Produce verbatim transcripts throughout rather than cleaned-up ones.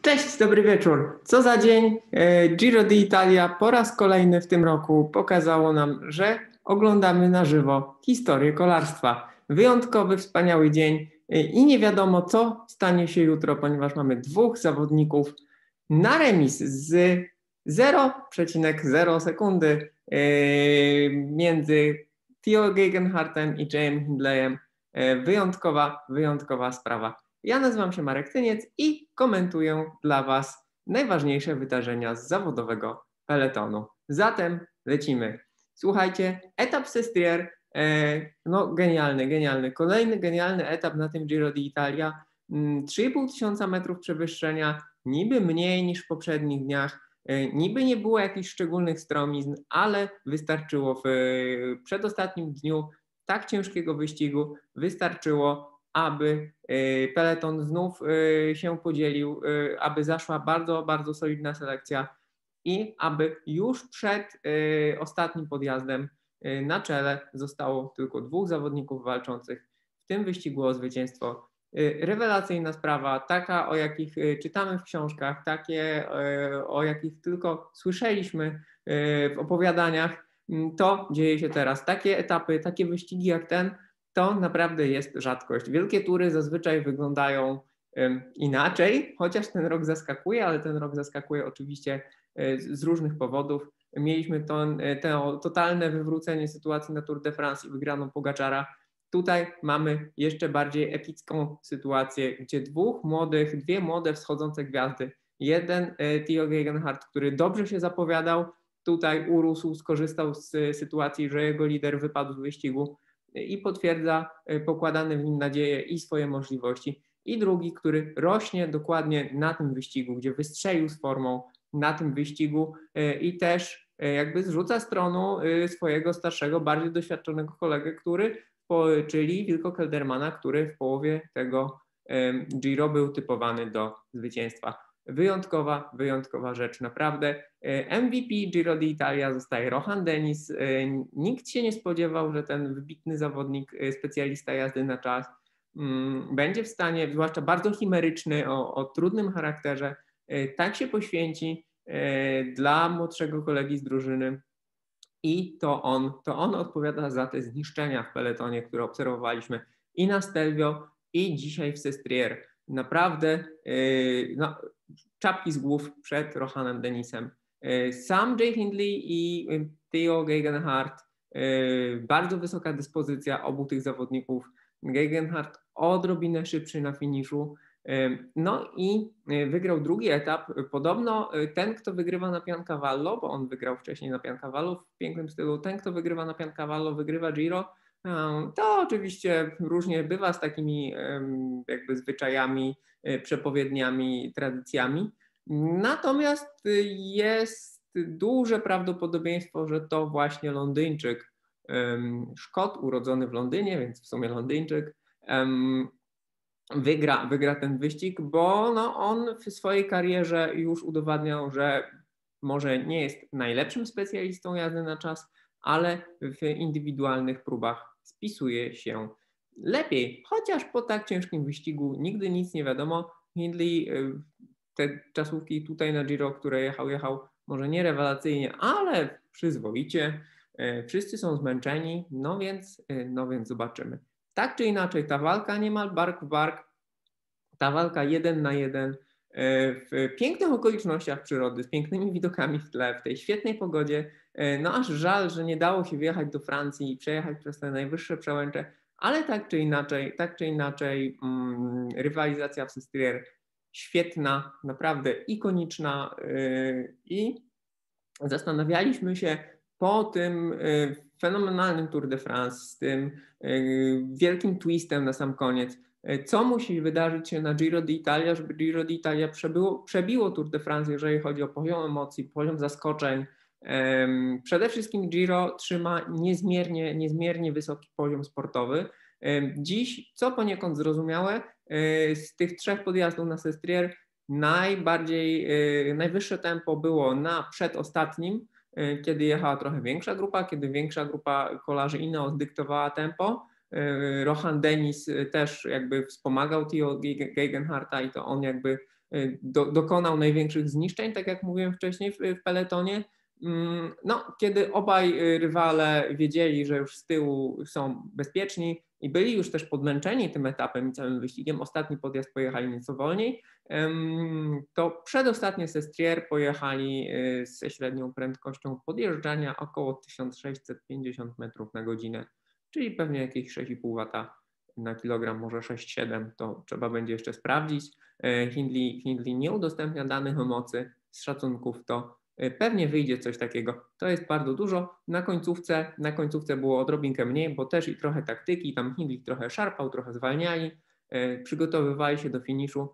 Cześć, dobry wieczór. Co za dzień? Giro d'Italia po raz kolejny w tym roku pokazało nam, że oglądamy na żywo historię kolarstwa. Wyjątkowy, wspaniały dzień i nie wiadomo, co stanie się jutro, ponieważ mamy dwóch zawodników na remis z zero przecinek zero sekundy między Theo Gegenhardtem i Jamesem Hindleyem. Wyjątkowa, wyjątkowa sprawa. Ja nazywam się Marek Tyniec i komentuję dla Was najważniejsze wydarzenia z zawodowego peletonu. Zatem lecimy. Słuchajcie, etap Sestriere, no genialny, genialny. Kolejny genialny etap na tym Giro d'Italia. trzy i pół tysiąca metrów przewyższenia, niby mniej niż w poprzednich dniach. Niby nie było jakichś szczególnych stromizn, ale wystarczyło w przedostatnim dniu tak ciężkiego wyścigu, wystarczyło, aby peleton znów się podzielił, aby zaszła bardzo, bardzo solidna selekcja i aby już przed ostatnim podjazdem na czele zostało tylko dwóch zawodników walczących w tym wyścigu o zwycięstwo. Rewelacyjna sprawa, taka, o jakich czytamy w książkach, takie, o jakich tylko słyszeliśmy w opowiadaniach, to dzieje się teraz. Takie etapy, takie wyścigi jak ten, to naprawdę jest rzadkość. Wielkie tury zazwyczaj wyglądają inaczej, chociaż ten rok zaskakuje, ale ten rok zaskakuje oczywiście z różnych powodów. Mieliśmy to, to totalne wywrócenie sytuacji na Tour de France i wygraną Pogaczara. Tutaj mamy jeszcze bardziej epicką sytuację, gdzie dwóch młodych, dwie młode wschodzące gwiazdy. Jeden Theo Gegenhardt, który dobrze się zapowiadał, tutaj urósł, skorzystał z sytuacji, że jego lider wypadł z wyścigu i potwierdza pokładane w nim nadzieje i swoje możliwości. I drugi, który rośnie dokładnie na tym wyścigu, gdzie wystrzelił z formą na tym wyścigu i też jakby zrzuca z tronu swojego starszego, bardziej doświadczonego kolegę, który, czyli Wilco Keldermana, który w połowie tego Giro był typowany do zwycięstwa. Wyjątkowa, wyjątkowa rzecz, naprawdę. M V P Giro d'Italia zostaje Rohan Dennis. Nikt się nie spodziewał, że ten wybitny zawodnik, specjalista jazdy na czas, będzie w stanie, zwłaszcza bardzo chimeryczny, o, o trudnym charakterze, tak się poświęci dla młodszego kolegi z drużyny. I to on, to on odpowiada za te zniszczenia w peletonie, które obserwowaliśmy i na Stelvio, i dzisiaj w Sestriere. Naprawdę no, czapki z głów przed Rohanem Dennisem. Sam Jay Hindley i Theo Gegenhardt, bardzo wysoka dyspozycja obu tych zawodników. Gegenhardt odrobinę szybszy na finiszu. No i wygrał drugi etap. Podobno ten, kto wygrywa na Piancavallo, bo on wygrał wcześniej na Piancavallo w pięknym stylu, ten, kto wygrywa na Piancavallo, wygrywa Giro. To oczywiście różnie bywa z takimi jakby zwyczajami, przepowiedniami, tradycjami. Natomiast jest duże prawdopodobieństwo, że to właśnie Londyńczyk, Szkot urodzony w Londynie, więc w sumie Londyńczyk, wygra, wygra ten wyścig, bo no on w swojej karierze już udowadniał, że może nie jest najlepszym specjalistą jazdy na czas, ale w indywidualnych próbach spisuje się lepiej. Chociaż po tak ciężkim wyścigu nigdy nic nie wiadomo. Hindley te czasówki tutaj na Giro, które jechał, jechał może nie rewelacyjnie, ale przyzwoicie. Wszyscy są zmęczeni, no więc, no więc zobaczymy. Tak czy inaczej, ta walka niemal bark w bark, ta walka jeden na jeden, w pięknych okolicznościach przyrody, z pięknymi widokami w tle, w tej świetnej pogodzie. No aż żal, że nie dało się wjechać do Francji i przejechać przez te najwyższe przełęcze, ale tak czy inaczej, tak czy inaczej um, rywalizacja w Sestriere świetna, naprawdę ikoniczna yy, i zastanawialiśmy się po tym yy, fenomenalnym Tour de France, z tym yy, wielkim twistem na sam koniec, yy, co musi wydarzyć się na Giro d'Italia, żeby Giro d'Italia przebiło, przebiło Tour de France, jeżeli chodzi o poziom emocji, poziom zaskoczeń. Yy, przede wszystkim Giro trzyma niezmiernie, niezmiernie wysoki poziom sportowy. Yy, dziś, co poniekąd zrozumiałe, yy, z tych trzech podjazdów na Sestriere najbardziej, yy, najwyższe tempo było na przedostatnim, kiedy jechała trochę większa grupa, kiedy większa grupa kolarzy Ineos dyktowała tempo. Rohan Dennis też jakby wspomagał Theo Gegenhardta i to on jakby do, dokonał największych zniszczeń, tak jak mówiłem wcześniej w, w peletonie. No, kiedy obaj rywale wiedzieli, że już z tyłu są bezpieczni i byli już też podmęczeni tym etapem i całym wyścigiem, ostatni podjazd pojechali nieco wolniej, to przedostatnie Sestriere pojechali ze średnią prędkością podjeżdżania około tysiąc sześćset pięćdziesiąt metrów na godzinę, czyli pewnie jakieś sześć i pół wata na kilogram, może sześć siedem, to trzeba będzie jeszcze sprawdzić. Hindley, Hindley nie udostępnia danych o mocy, z szacunków to pewnie wyjdzie coś takiego. To jest bardzo dużo. Na końcówce, na końcówce było odrobinkę mniej, bo też i trochę taktyki, tam Hindley trochę szarpał, trochę zwalniali, przygotowywali się do finiszu.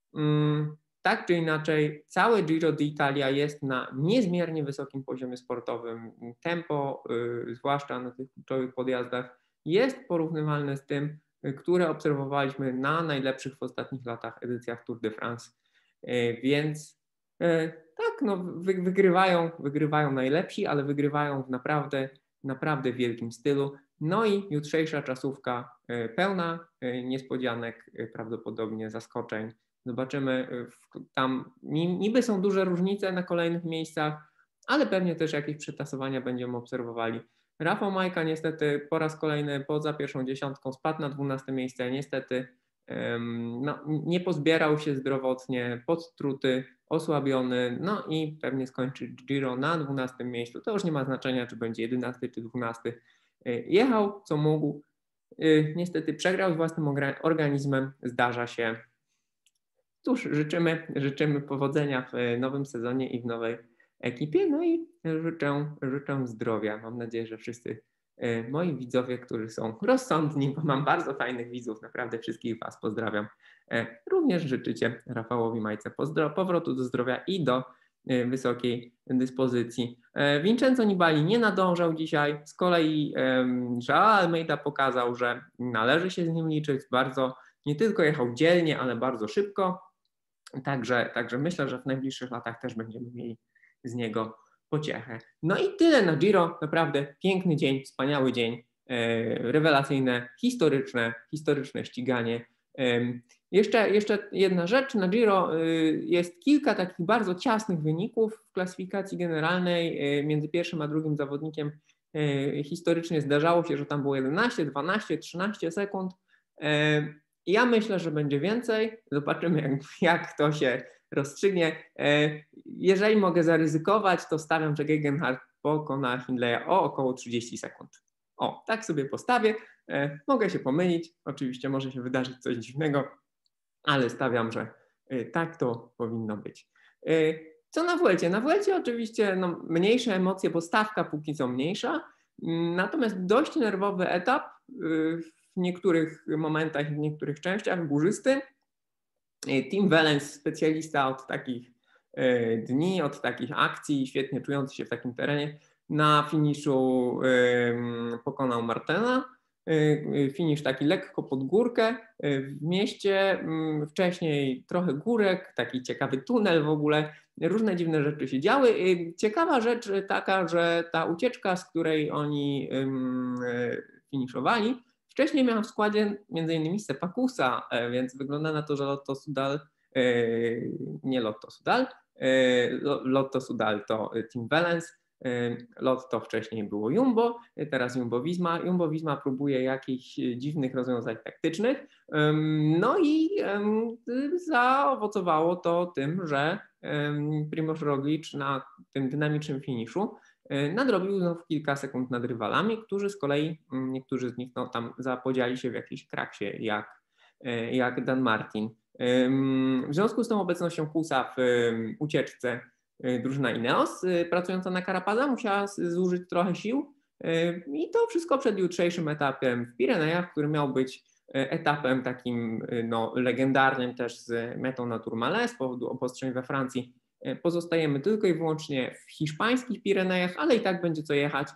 Tak czy inaczej, całe Giro d'Italia jest na niezmiernie wysokim poziomie sportowym. Tempo, zwłaszcza na tych kluczowych podjazdach, jest porównywalne z tym, które obserwowaliśmy na najlepszych w ostatnich latach edycjach Tour de France. Więc tak, no, wygrywają, wygrywają najlepsi, ale wygrywają w naprawdę, naprawdę wielkim stylu. No i jutrzejsza czasówka pełna niespodzianek, prawdopodobnie zaskoczeń. Zobaczymy, tam niby są duże różnice na kolejnych miejscach, ale pewnie też jakieś przetasowania będziemy obserwowali. Rafał Majka niestety po raz kolejny poza pierwszą dziesiątką spadł na dwunaste miejsce. Niestety no, nie pozbierał się zdrowotnie, podtruty, osłabiony, no i pewnie skończy Giro na dwunastym miejscu. To już nie ma znaczenia, czy będzie jedenasty czy dwunasty. Jechał co mógł. Niestety przegrał z własnym organizmem. Zdarza się. Cóż, życzymy, życzymy powodzenia w nowym sezonie i w nowej ekipie. No i życzę, życzę zdrowia. Mam nadzieję, że wszyscy moi widzowie, którzy są rozsądni, bo mam bardzo fajnych widzów, naprawdę wszystkich Was pozdrawiam. Również życzycie Rafałowi Majce pozdro- powrotu do zdrowia i do wysokiej dyspozycji. Vincenzo Nibali nie nadążał dzisiaj, z kolei Joao Almeida pokazał, że należy się z nim liczyć, bardzo nie tylko jechał dzielnie, ale bardzo szybko, także, także myślę, że w najbliższych latach też będziemy mieli z niego pociechę. No i tyle na Giro, naprawdę piękny dzień, wspaniały dzień, rewelacyjne, historyczne, historyczne ściganie. Jeszcze, jeszcze jedna rzecz, na Giro jest kilka takich bardzo ciasnych wyników w klasyfikacji generalnej między pierwszym a drugim zawodnikiem. Historycznie zdarzało się, że tam było jedenaście, dwanaście, trzynaście sekund. Ja myślę, że będzie więcej. Zobaczymy, jak, jak to się rozstrzygnie. Jeżeli mogę zaryzykować, to stawiam, że Gegenhardt pokona Hindleya o około trzydzieści sekund. O, tak sobie postawię. Mogę się pomylić. Oczywiście może się wydarzyć coś dziwnego, ale stawiam, że tak to powinno być. Co na Vuelcie? Na Vuelcie oczywiście no, mniejsze emocje, bo stawka póki co mniejsza. Natomiast dość nerwowy etap. W niektórych momentach, w niektórych częściach górzysty. Tim Wellens, specjalista od takich dni, od takich akcji, świetnie czujący się w takim terenie, na finiszu pokonał Martena. Finisz taki lekko pod górkę w mieście, wcześniej trochę górek, taki ciekawy tunel w ogóle, różne dziwne rzeczy się działy. Ciekawa rzecz taka, że ta ucieczka, z której oni finiszowali, wcześniej miała w składzie między innymi Sepakusa, więc wygląda na to, że Lotto Soudal, nie Lotto Soudal, Lotto Soudal to Tim Wellens, Lotto wcześniej było Jumbo, teraz Jumbo Visma. Jumbo Visma próbuje jakichś dziwnych rozwiązań taktycznych, no i zaowocowało to tym, że Primož Roglič na tym dynamicznym finiszu nadrobił znów kilka sekund nad rywalami, którzy z kolei, niektórzy z nich no, tam zapodziali się w jakiejś kraksie, jak, jak Dan Martin. W związku z tą obecnością Kusa w ucieczce drużyna Ineos, pracująca na Carapaza, musiała zużyć trochę sił i to wszystko przed jutrzejszym etapem w Pirenejach, który miał być etapem takim no, legendarnym też z metą na Tourmalet z powodu obostrzeń we Francji. Pozostajemy tylko i wyłącznie w hiszpańskich Pirenejach, ale i tak będzie co jechać,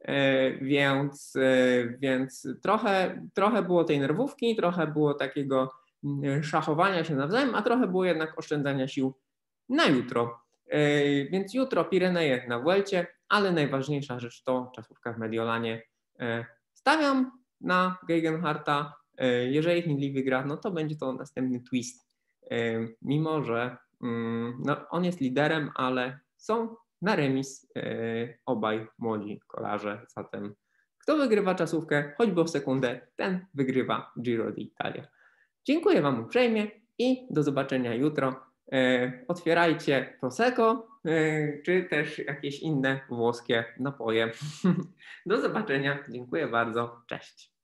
więc, więc trochę, trochę było tej nerwówki, trochę było takiego szachowania się nawzajem, a trochę było jednak oszczędzania sił na jutro. Więc jutro Pireneje na Vuelcie, ale najważniejsza rzecz to czasówka w Mediolanie. Stawiam na Gegenhardta. Jeżeli Hindley wygra, no to będzie to następny twist mimo że no, on jest liderem, ale są na remis obaj młodzi kolarze, zatem kto wygrywa czasówkę, choćby o sekundę, ten wygrywa Giro d'Italia. Dziękuję Wam uprzejmie i do zobaczenia jutro. Otwierajcie Prosecco, czy też jakieś inne włoskie napoje. Do zobaczenia. Dziękuję bardzo. Cześć.